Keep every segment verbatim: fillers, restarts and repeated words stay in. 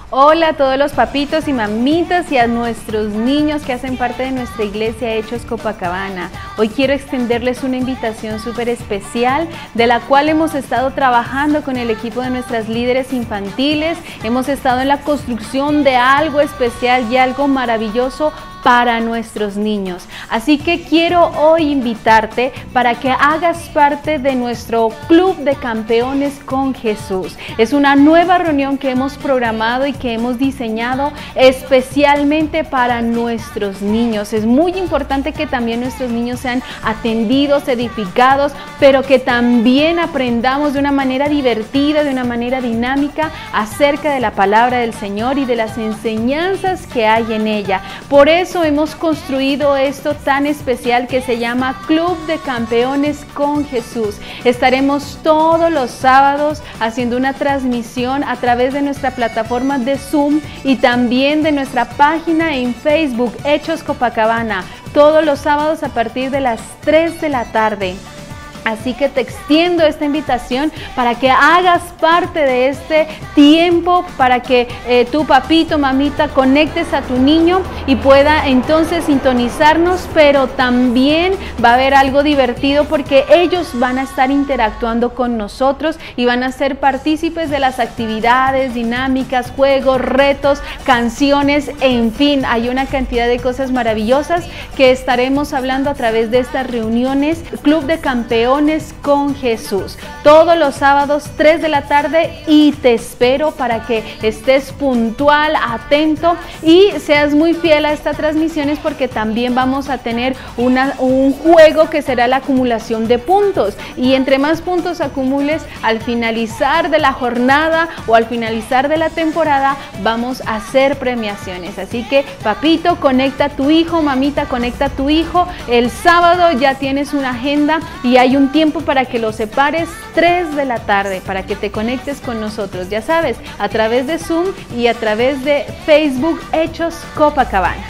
Hola a todos los papitos y mamitas y a nuestros niños que hacen parte de nuestra iglesia Hechos Copacabana. Hoy quiero extenderles una invitación súper especial de la cual hemos estado trabajando con el equipo de nuestras líderes infantiles. Hemos estado en la construcción de algo especial y algo maravilloso para nuestros niños. Así que quiero hoy invitarte para que hagas parte de nuestro Club de Campeones con Jesús. Es una nueva reunión que hemos programado y que hemos diseñado especialmente para nuestros niños. Es muy importante que también nuestros niños sean atendidos, edificados, pero que también aprendamos de una manera divertida, de una manera dinámica acerca de la palabra del Señor y de las enseñanzas que hay en ella. Por eso hemos construido esto tan especial que se llama Club de Campeones con Jesús. Estaremos todos los sábados haciendo una transmisión a través de nuestra plataforma de Zoom y también de nuestra página en Facebook, Hechos Copacabana, todos los sábados a partir de las tres de la tarde. Así que te extiendo esta invitación para que hagas parte de este tiempo, para que eh, tu papito, mamita, conectes a tu niño y pueda entonces sintonizarnos, pero también va a haber algo divertido porque ellos van a estar interactuando con nosotros y van a ser partícipes de las actividades, dinámicas, juegos, retos, canciones, en fin, hay una cantidad de cosas maravillosas que estaremos hablando a través de estas reuniones. Club de Campeones con Jesús, todos los sábados tres de la tarde, y te espero para que estés puntual, atento y seas muy fiel a estas transmisiones, porque también vamos a tener una, un juego que será la acumulación de puntos, y entre más puntos acumules al finalizar de la jornada o al finalizar de la temporada, vamos a hacer premiaciones. Así que papito, conecta a tu hijo, mamita, conecta a tu hijo. El sábado ya tienes una agenda y hay un tiempo para que lo separes, tres de la tarde, para que te conectes con nosotros, ya sabes, a través de Zoom y a través de Facebook Hechos Copacabana.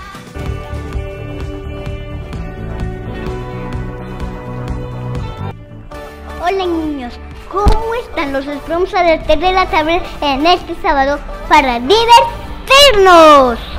Hola niños, ¿cómo están? Los esperamos a las tres de la tarde en este sábado para divertirnos.